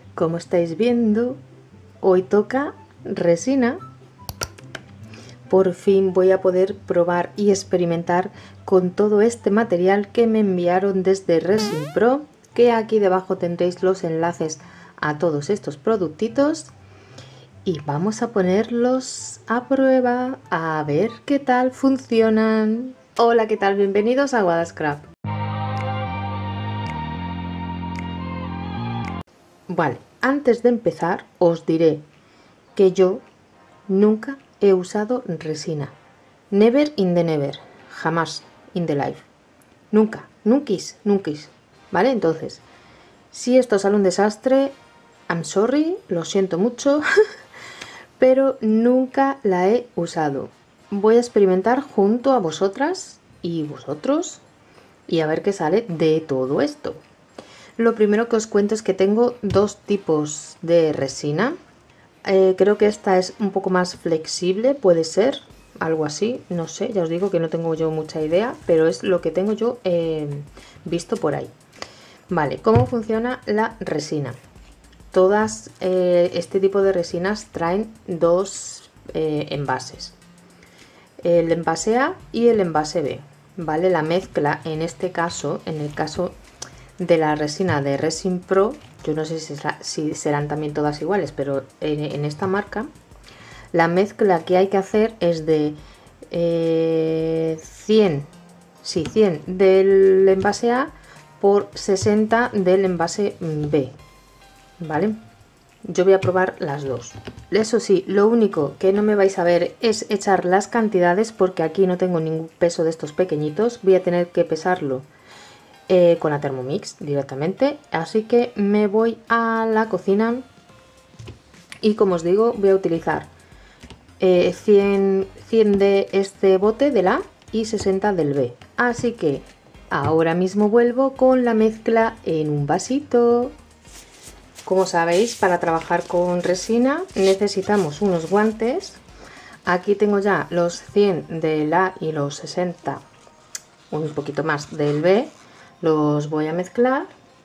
Como estáis viendo, hoy toca resina. Por fin voy a poder probar y experimentar con todo este material que me enviaron desde Resin Pro, que aquí debajo tendréis los enlaces a todos estos productitos. Y vamos a ponerlos a prueba, a ver qué tal funcionan. Hola, ¿qué tal? Bienvenidos a Wadascraft. Vale, antes de empezar os diré que yo nunca he usado resina. Never in the never. Jamás in the life. Nunca, nunquis. ¿Vale? Entonces, si esto sale un desastre, I'm sorry, lo siento mucho, pero nunca la he usado. Voy a experimentar junto a vosotras y vosotros y a ver qué sale de todo esto. Lo primero que os cuento es que tengo dos tipos de resina. Creo que esta es un poco más flexible, puede ser, algo así, no sé, ya os digo que no tengo yo mucha idea, pero es lo que tengo yo visto por ahí. Vale, ¿cómo funciona la resina? Todas este tipo de resinas traen dos envases, el envase A y el envase B, ¿vale? La mezcla en este caso, en el caso de la resina de Resin Pro, yo no sé si serán también todas iguales, pero en esta marca la que hay que hacer es de 100 del envase A por 60 del envase B, ¿vale? Yo voy a probar las dos. Eso sí, lo único que no me vais a ver es echar las cantidades, porque aquí no tengo ningún peso de estos pequeñitos, voy a tener que pesarlo con la Thermomix directamente, así que me voy a la cocina y, como os digo, voy a utilizar 100 de este bote del A y 60 del B, así que ahora mismo vuelvo con la mezcla en un vasito. Como sabéis, para trabajar con resina necesitamos unos guantes. Aquí tengo ya los 100 del A y los 60, un poquito más del B. Los voy a mezclar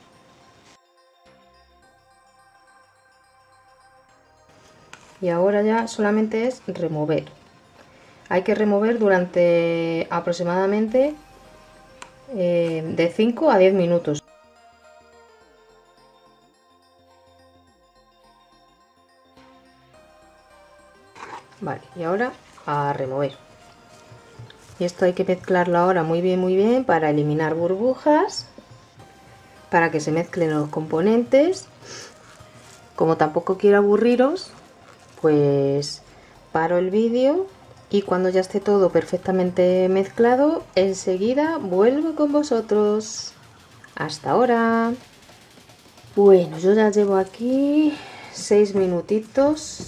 y ahora ya solamente es remover. Hay que remover durante aproximadamente de 5 a 10 minutos. Vale, y ahora a remover. Y esto hay que mezclarlo ahora muy bien para eliminar burbujas, para que se mezclen los componentes. Como tampoco quiero aburriros, pues paro el vídeo y cuando ya esté todo perfectamente mezclado, enseguida vuelvo con vosotros. Hasta ahora. Bueno, yo ya llevo aquí 6 minutitos.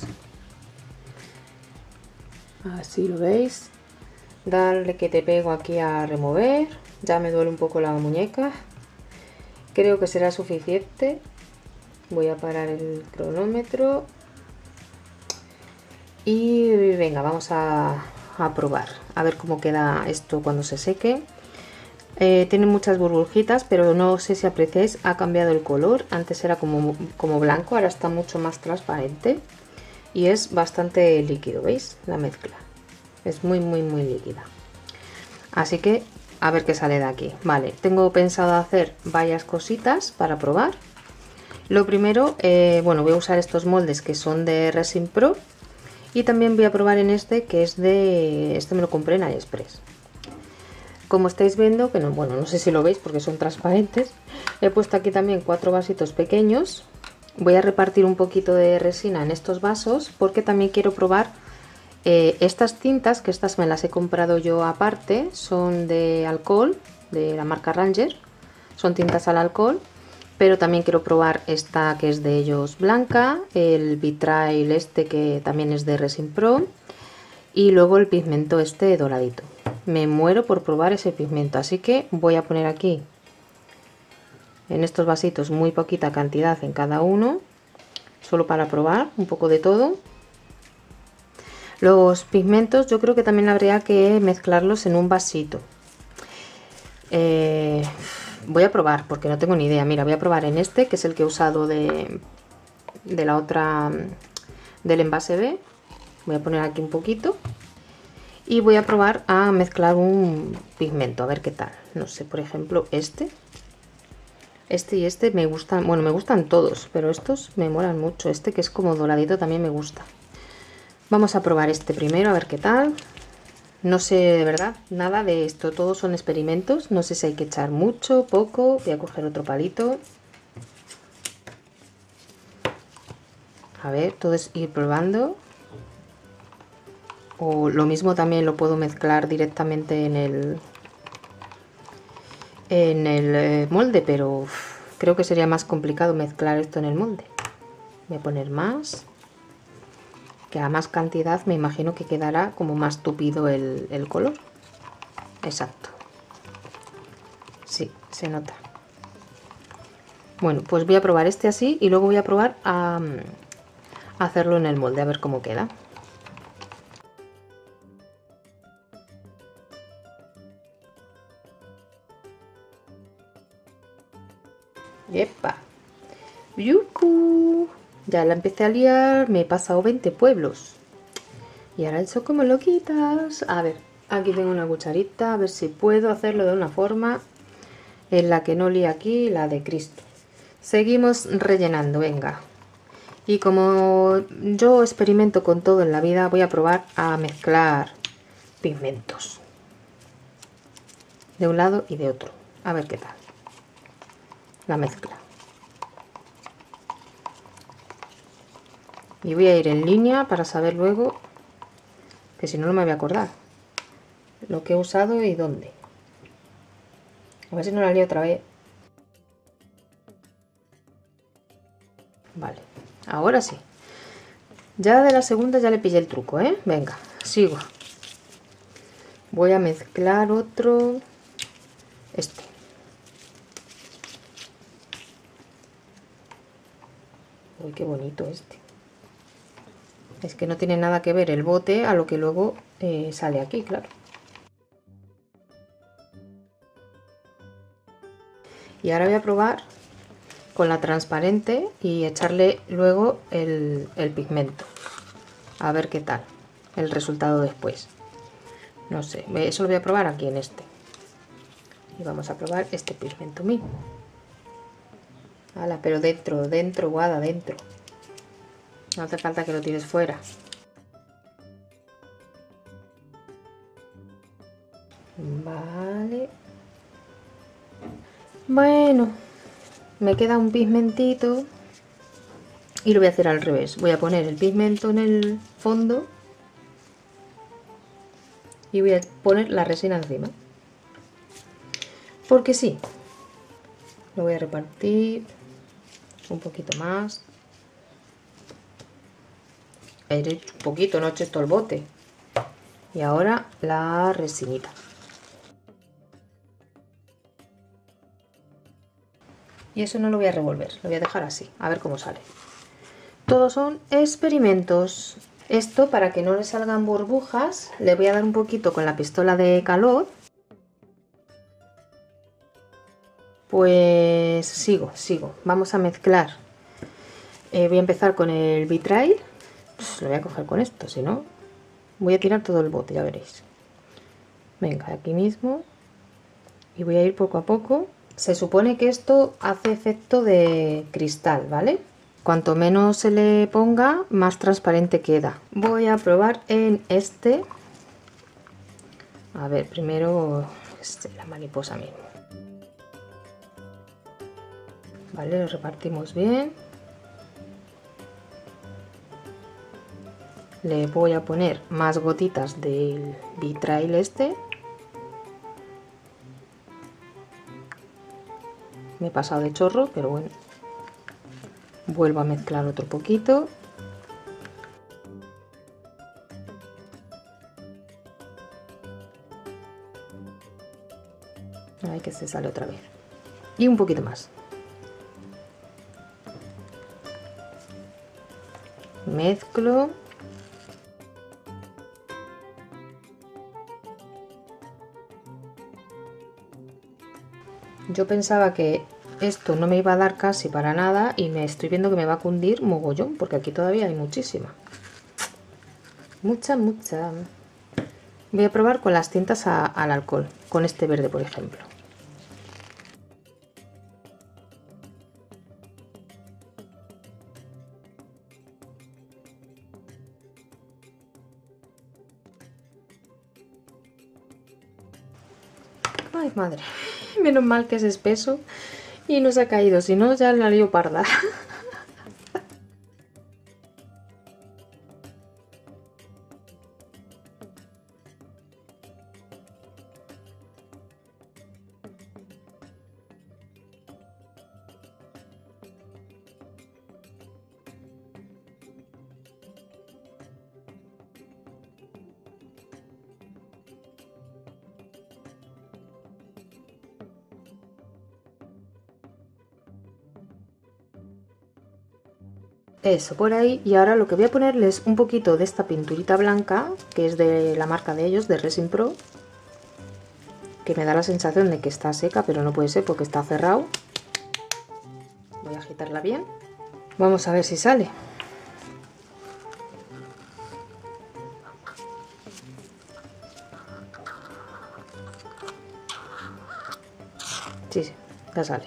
Así lo veis. Darle que te pego aquí a remover. Ya me duele un poco la muñeca. Creo que será suficiente. Voy a parar el cronómetro. Y venga, vamos a probar. A ver cómo queda esto cuando se seque. Tiene muchas burbujitas, pero no sé si apreciáis, ha cambiado el color. Antes era como blanco, ahora está mucho más transparente. Y es bastante líquido, ¿veis? La mezcla. Es muy líquida. Así que a ver qué sale de aquí. Vale, tengo pensado hacer varias cositas para probar. Lo primero, bueno, voy a usar estos moldes que son de Resin Pro. Y también voy a probar en este, que es de... Este me lo compré en AliExpress. Como estáis viendo, que no, bueno, no sé si lo veis porque son transparentes. He puesto aquí también 4 vasitos pequeños. Voy a repartir un poquito de resina en estos vasos porque también quiero probar estas tintas, que estas me las he comprado yo aparte. Son de alcohol, de la marca Ranger. Son tintas al alcohol. Pero también quiero probar esta que es de ellos blanca, el vitrail este que también es de Resin Pro y luego el pigmento este doradito. Me muero por probar ese pigmento, así que voy a poner aquí en estos vasitos muy poquita cantidad en cada uno, solo para probar un poco de todo. Los pigmentos yo creo que también habría que mezclarlos en un vasito. Voy a probar porque no tengo ni idea. Mira, voy a probar en este, que es el que he usado de de la otra, del envase B. Voy a poner aquí un poquito y voy a probar a mezclar un pigmento, a ver qué tal. No sé, por ejemplo, este y este me gustan, bueno, me gustan todos, pero estos me molan mucho. Este que es como doradito también me gusta. Vamos a probar este primero, a ver qué tal. No sé de verdad nada de esto, todos son experimentos. No sé si hay que echar mucho, poco. Voy a coger otro palito. A ver, todo es ir probando. O lo mismo también lo puedo mezclar directamente en el molde, pero creo que sería más complicado mezclar esto en el molde. Voy a poner más, que a más cantidad me imagino que quedará como más tupido el color. Exacto, sí, se nota. Bueno, pues voy a probar este así y luego voy a probar a hacerlo en el molde, a ver cómo queda. ¡Yepa! ¡Yucu! Ya la empecé a liar, me he pasado 20 pueblos. Y ahora eso como lo quitas. A ver, aquí tengo una cucharita, a ver si puedo hacerlo de una forma en la que no líe aquí la de Cristo. Seguimos rellenando, venga. Y como yo experimento con todo en la vida, voy a probar a mezclar pigmentos. De un lado y de otro. A ver qué tal. La mezcla. Y voy a ir en línea para saber luego, que si no, no me voy a acordar lo que he usado y dónde. A ver si no la lío otra vez. Vale, ahora sí. Ya de la segunda ya le pillé el truco, ¿eh? Venga, sigo. Voy a mezclar otro. Este. Uy, qué bonito este. Es que no tiene nada que ver el bote a lo que luego sale aquí, claro. Y ahora voy a probar con la transparente y echarle luego el pigmento. A ver qué tal el resultado después. No sé, eso lo voy a probar aquí en este. Y vamos a probar este pigmento mío. Hala, pero dentro, guada, dentro. No hace falta que lo tires fuera. Vale. Bueno, me queda un pigmentito y lo voy a hacer al revés. Voy a poner el pigmento en el fondo y voy a poner la resina encima. Porque sí. Lo voy a repartir un poquito más. He hecho un poquito, no he hecho todo el bote. Y ahora la resinita. Y eso no lo voy a revolver, lo voy a dejar así, a ver cómo sale. Todos son experimentos. Esto, para que no le salgan burbujas, le voy a dar un poquito con la pistola de calor. Pues sigo. Vamos a mezclar. Voy a empezar con el vitrail. Pues lo voy a coger con esto, si no, voy a tirar todo el bote, ya veréis. Venga, aquí mismo. Y voy a ir poco a poco. Se supone que esto hace efecto de cristal, ¿vale? Cuanto menos se le ponga, más transparente queda. Voy a probar en este. A ver, primero la mariposa mismo. Vale, lo repartimos bien. Le voy a poner más gotitas del vitrail este. Me he pasado de chorro, pero bueno. Vuelvo a mezclar otro poquito. Ay, que se sale otra vez. Y un poquito más. Mezclo. Yo pensaba que esto no me iba a dar casi para nada y me estoy viendo que me va a cundir mogollón, porque aquí todavía hay muchísima. Mucha. Voy a probar con las tintas al alcohol, con este verde, por ejemplo. Ay, madre, menos mal que es espeso y no se ha caído, si no ya la lío parda. Eso, por ahí. Y ahora lo que voy a ponerles un poquito de esta pinturita blanca, que es de la marca de ellos, de Resin Pro, que me da la sensación de que está seca, pero no puede ser porque está cerrado. Voy a agitarla bien. Vamos a ver si sale. Sí, ya sale.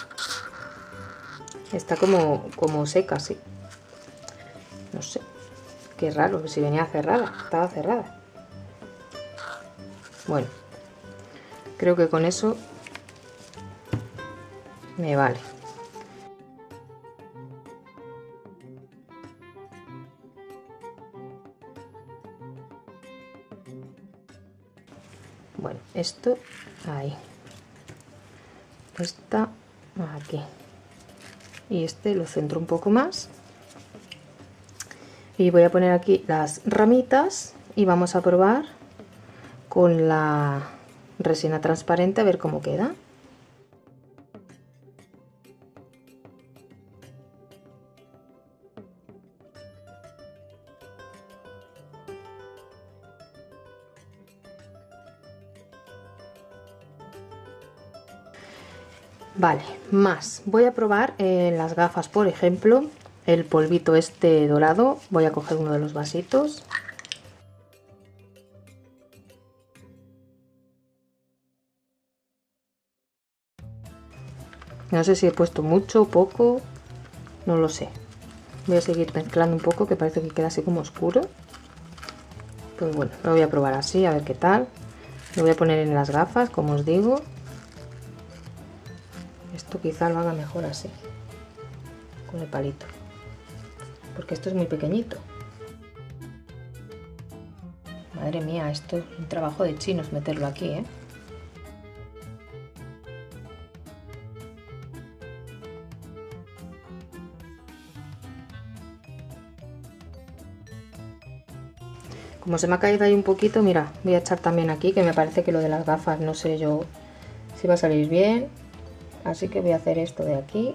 Está como seca, sí. No sé. Qué raro, si venía cerrada. Estaba cerrada. Bueno. Creo que con eso me vale. Bueno, esto ahí. Esta aquí. Y este lo centro un poco más. Y voy a poner aquí las ramitas y vamos a probar con la resina transparente a ver cómo queda. Vale, más. Voy a probar en las gafas, por ejemplo, el polvito este dorado. Voy a coger uno de los vasitos. No sé si he puesto mucho o poco, no lo sé. Voy a seguir mezclando un poco, que parece que queda así como oscuro. Pues bueno, lo voy a probar así, a ver qué tal. Lo voy a poner en las gafas, como os digo. Esto quizá lo haga mejor así, con el palito, porque esto es muy pequeñito. Madre mía, esto es un trabajo de chinos meterlo aquí, ¿eh? Como se me ha caído ahí un poquito, mira, voy a echar también aquí, que me parece que lo de las gafas no sé yo si va a salir bien. Así que voy a hacer esto de aquí.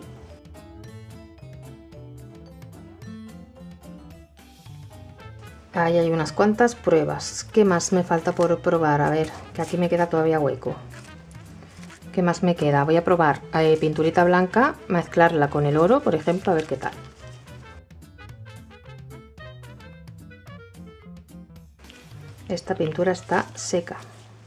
Ahí hay unas cuantas pruebas. ¿Qué más me falta por probar? A ver, que aquí me queda todavía hueco. ¿Qué más me queda? Voy a probar pinturita blanca, mezclarla con el oro, por ejemplo, a ver qué tal. Esta pintura está seca.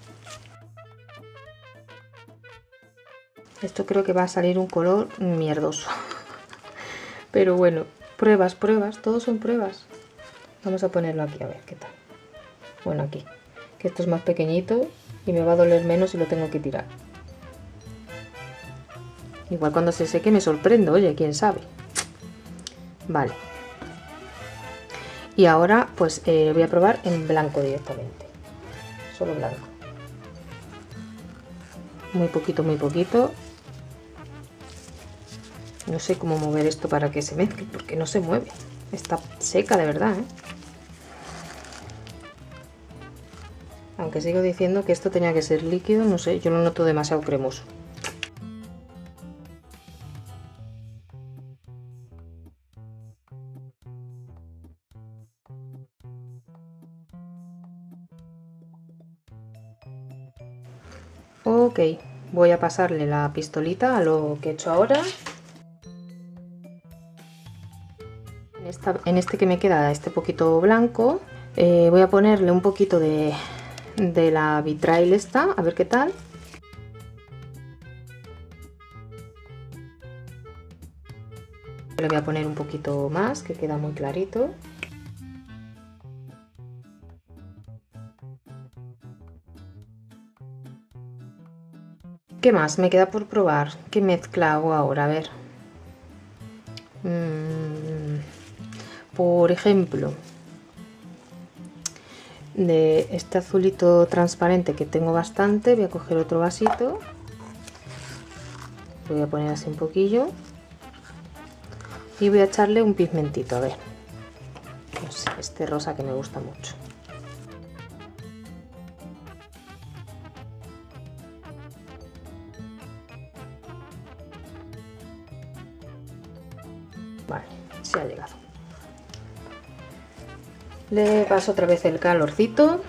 Esto creo que va a salir un color mierdoso. Pero bueno, pruebas, todos son pruebas. Vamos a ponerlo aquí a ver qué tal. Bueno, aquí, que esto es más pequeñito y me va a doler menos si lo tengo que tirar. Igual cuando se seque me sorprendo, oye, quién sabe. Vale. Y ahora pues voy a probar en blanco directamente. Solo blanco. Muy poquito, muy poquito. No sé cómo mover esto para que se mezcle, porque no se mueve. Está seca de verdad, ¿eh? Aunque sigo diciendo que esto tenía que ser líquido, no sé, yo lo noto demasiado cremoso. Ok, voy a pasarle la pistolita a lo que he hecho ahora. En este que me queda, este poquito blanco, voy a ponerle un poquito de la vitrail esta, a ver qué tal. Le voy a poner un poquito más, que queda muy clarito. ¿Qué más? Me queda por probar. ¿Qué mezcla hago ahora? A ver. Por ejemplo, de este azulito transparente que tengo bastante, voy a coger otro vasito. Lo voy a poner así un poquillo. Y voy a echarle un pigmentito, a ver. No sé, este rosa que me gusta mucho. Vale, se ha llegado. Le paso otra vez el calorcito.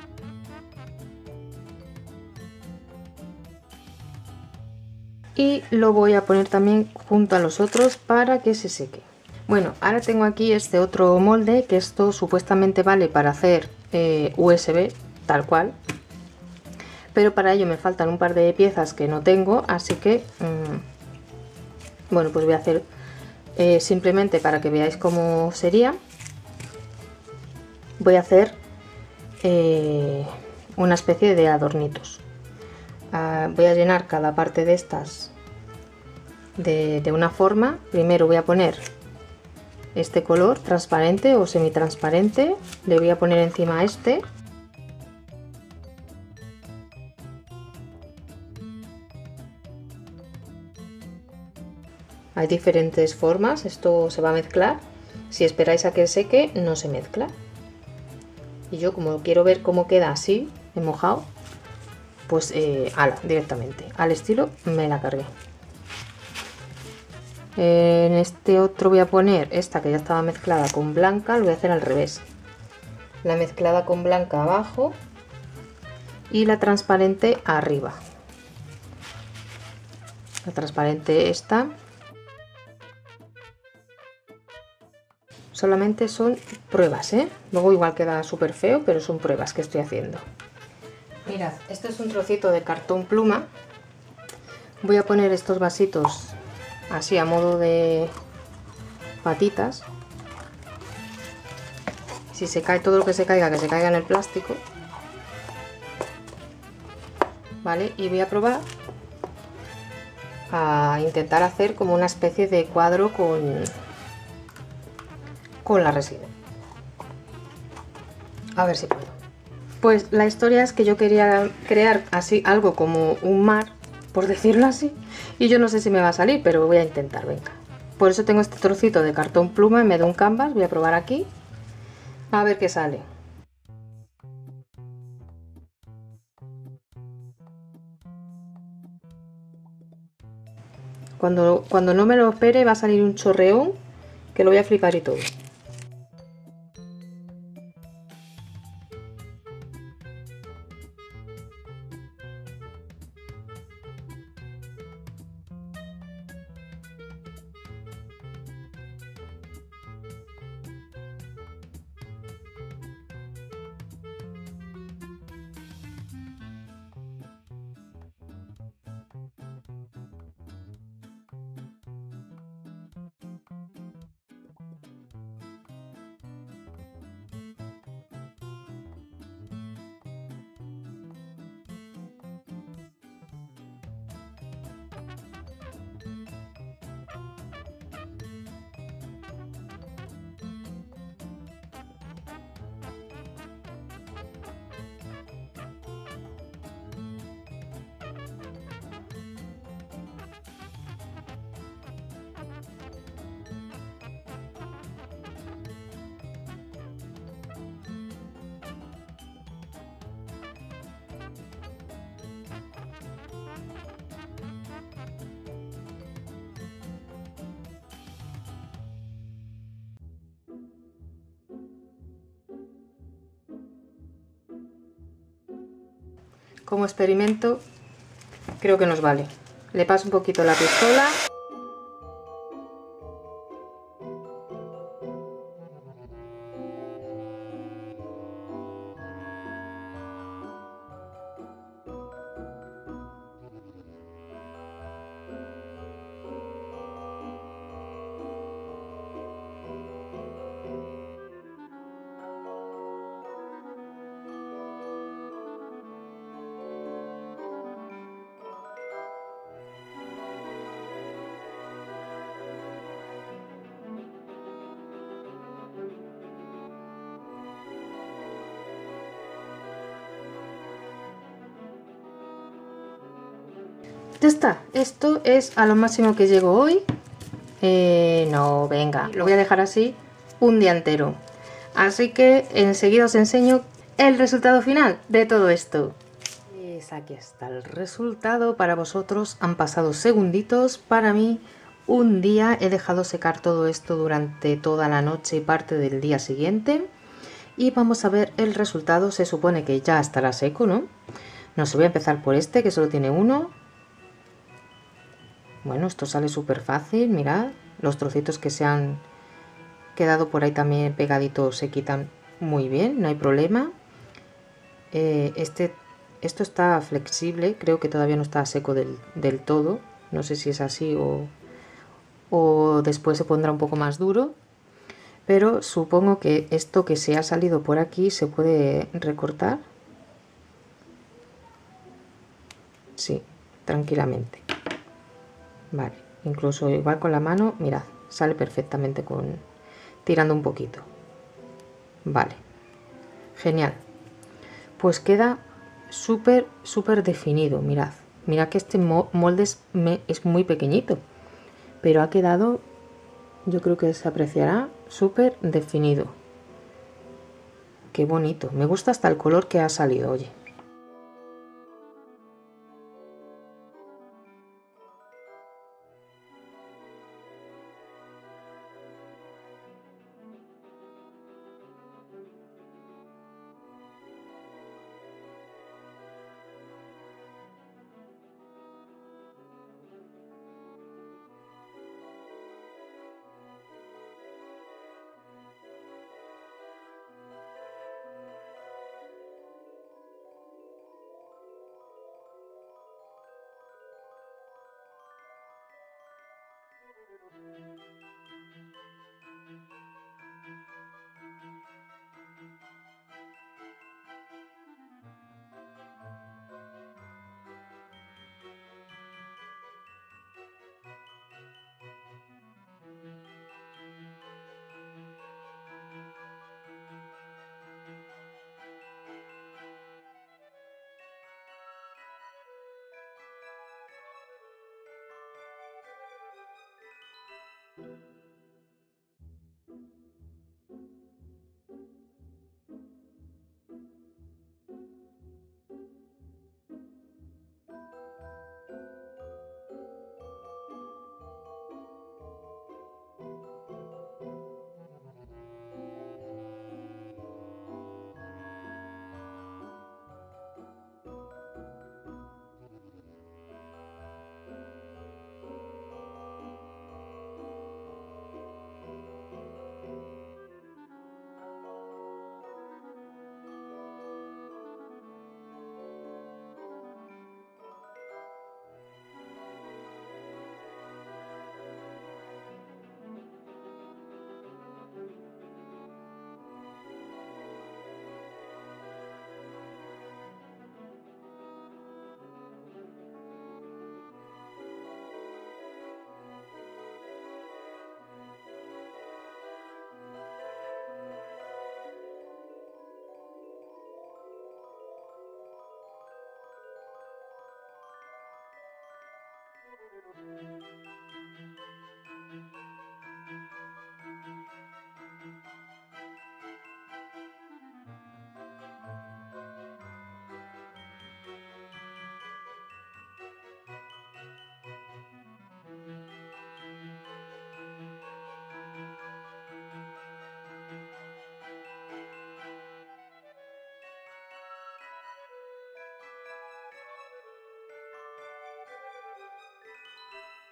Y lo voy a poner también junto a los otros para que se seque. Bueno, ahora tengo aquí este otro molde, que esto supuestamente vale para hacer USB, tal cual. Pero para ello me faltan un par de piezas que no tengo, así que bueno, pues voy a hacer simplemente para que veáis cómo sería. Voy a hacer una especie de adornitos. Voy a llenar cada parte de estas de una forma. Primero voy a poner este color transparente o semitransparente, le voy a poner encima este. Hay diferentes formas, esto se va a mezclar. Si esperáis a que seque, no se mezcla. Y yo, como quiero ver cómo queda así, he mojado, pues ala, directamente, al estilo me la cargué. En este otro voy a poner esta que ya estaba mezclada con blanca, lo voy a hacer al revés. La mezclada con blanca abajo y la transparente arriba. La transparente esta. Solamente son pruebas, ¿eh? Luego igual queda súper feo, pero son pruebas que estoy haciendo. Mirad, este es un trocito de cartón pluma. Voy a poner estos vasitos así a modo de patitas. Si se cae todo lo que se caiga en el plástico. ¿Vale? Y voy a probar a intentar hacer como una especie de cuadro con la resina. A ver si puedo. Pues la historia es que yo quería crear así algo como un mar, por decirlo así, y yo no sé si me va a salir, pero voy a intentar, venga. Por eso tengo este trocito de cartón pluma en vez de un canvas. Voy a probar aquí a ver qué sale. Cuando no me lo espere va a salir un chorreón que lo voy a flipar y todo. Como experimento Creo que nos vale. Le paso un poquito la pistola. Ya está, esto es a lo máximo que llego hoy. No, venga, lo voy a dejar así un día entero. Así que enseguida os enseño el resultado final de todo esto. Pues aquí está el resultado. Para vosotros han pasado segunditos. Para mí un día. He dejado secar todo esto durante toda la noche y parte del día siguiente. Y vamos a ver el resultado. Se supone que ya estará seco, ¿no? No sé, voy a empezar por este que solo tiene uno. Bueno, esto sale súper fácil, mirad. Los trocitos que se han quedado por ahí también pegaditos se quitan muy bien, no hay problema. Esto está flexible, creo que todavía no está seco del todo. No sé si es así o después se pondrá un poco más duro. Pero supongo que esto que se ha salido por aquí se puede recortar. Sí, tranquilamente. Vale, incluso igual con la mano, mirad, sale perfectamente tirando un poquito. Vale, genial. Pues queda súper definido, mirad. Mirad que este molde es muy pequeñito, pero ha quedado, yo creo que se apreciará súper definido. Qué bonito, me gusta hasta el color que ha salido, oye.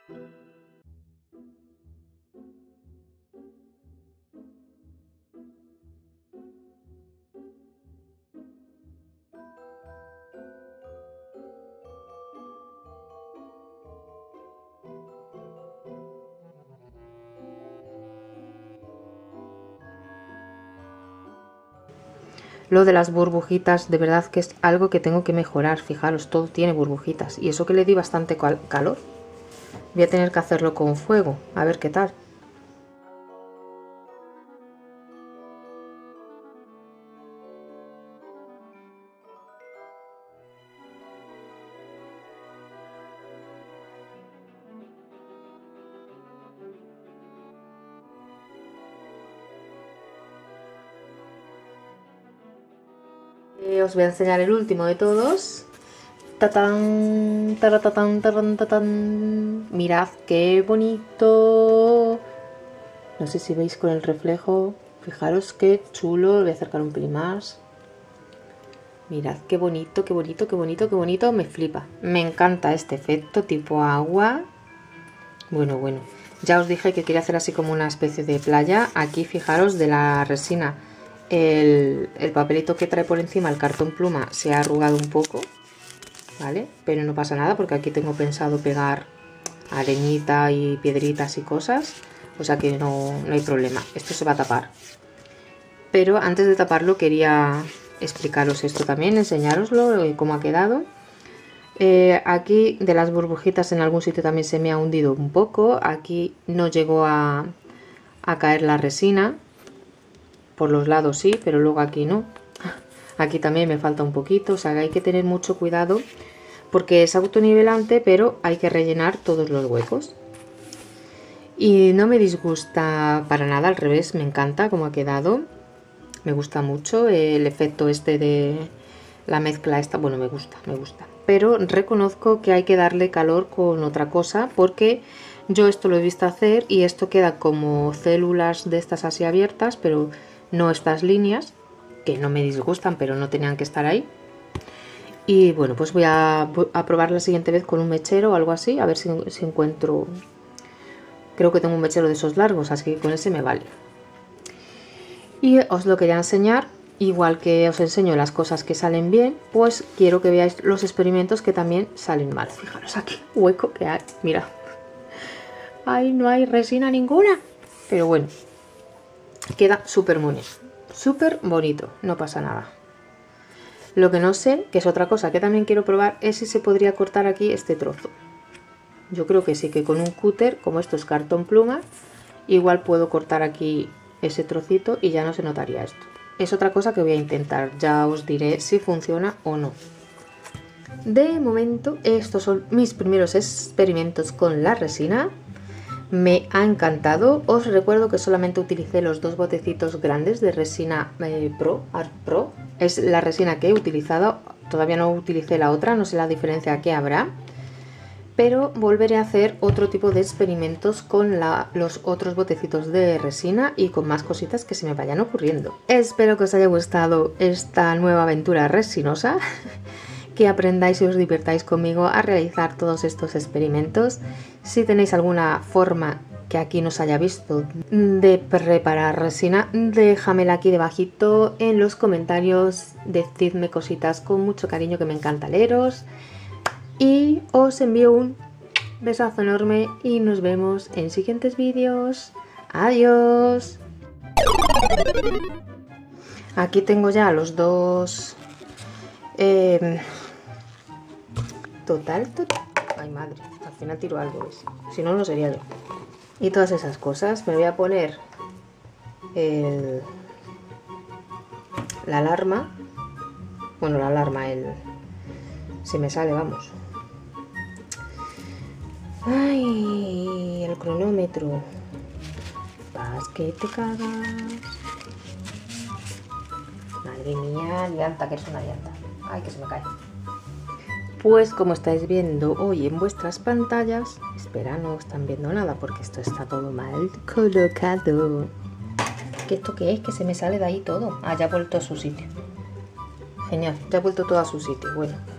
Lo de las burbujitas, de verdad que es algo que tengo que mejorar. Fijaros, todo tiene burbujitas. Y eso que le di bastante calor. Voy a tener que hacerlo con fuego, a ver qué tal. Os voy a enseñar el último de todos. ¡Tatán! ¡Taratán! ¡Tarán! ¡Tatán! Mirad qué bonito. No sé si veis con el reflejo. Fijaros qué chulo. Lo voy a acercar un pelín más. Mirad qué bonito, qué bonito, qué bonito, qué bonito. Me flipa. Me encanta este efecto tipo agua. Bueno, bueno. Ya os dije que quería hacer así como una especie de playa. Aquí fijaros de la resina. El papelito que trae por encima, el cartón pluma, se ha arrugado un poco, ¿vale? Pero no pasa nada porque aquí tengo pensado pegar arenita y piedritas y cosas, o sea que no hay problema. Esto se va a tapar. Pero antes de taparlo quería explicaros esto también, enseñároslo cómo ha quedado. Aquí de las burbujitas en algún sitio también se me ha hundido un poco. Aquí no llegó a caer la resina. Por los lados sí, pero luego aquí no. Aquí también me falta un poquito, o sea que hay que tener mucho cuidado porque es autonivelante, pero hay que rellenar todos los huecos. Y no me disgusta para nada, al revés, me encanta cómo ha quedado. Me gusta mucho el efecto este de la mezcla esta, bueno, me gusta. Pero reconozco que hay que darle calor con otra cosa porque yo esto lo he visto hacer y esto queda como células de estas así abiertas, pero no estas líneas, que no me disgustan, pero no tenían que estar ahí. Y bueno, pues voy a probar la siguiente vez con un mechero o algo así, a ver si encuentro... Creo que tengo un mechero de esos largos, así que con ese me vale. Y os lo quería enseñar, igual que os enseño las cosas que salen bien, pues quiero que veáis los experimentos que también salen mal. Fijaros aquí, hueco que hay, mira. Ay, no hay resina ninguna. Pero bueno. Queda súper bonito, no pasa nada. Lo que no sé, que es otra cosa que también quiero probar, es si se podría cortar aquí este trozo. Yo creo que sí, que con un cúter, como esto es cartón pluma, igual puedo cortar aquí ese trocito y ya no se notaría esto. Es otra cosa que voy a intentar, ya os diré si funciona o no. De momento, estos son mis primeros experimentos con la resina. Me ha encantado. Os recuerdo que solamente utilicé los dos botecitos grandes de resina Art Pro. Es la resina que he utilizado. Todavía no utilicé la otra, no sé la diferencia que habrá. Pero volveré a hacer otro tipo de experimentos con los otros botecitos de resina y con más cositas que se me vayan ocurriendo. Espero que os haya gustado esta nueva aventura resinosa. Que aprendáis y os divirtáis conmigo a realizar todos estos experimentos. Si tenéis alguna forma que aquí no se haya visto de preparar resina, déjamela aquí debajito en los comentarios, decidme cositas con mucho cariño que me encanta leeros. Y os envío un besazo enorme y nos vemos en siguientes vídeos. ¡Adiós! Aquí tengo ya los dos... Total. Ay, madre, al final tiro algo, ¿ves? Si no, no sería yo. Y todas esas cosas. Me voy a poner la alarma. Bueno, la alarma, se me sale, vamos. Ay, el cronómetro. Vas que te cagas. Madre mía, llanta, que es una llanta. Ay, que se me cae. Pues como estáis viendo hoy en vuestras pantallas, espera, no están viendo nada porque esto está todo mal colocado. ¿Qué esto qué es? Que se me sale de ahí todo. Ah, ya ha vuelto a su sitio. Genial, ya ha vuelto todo a su sitio. Bueno.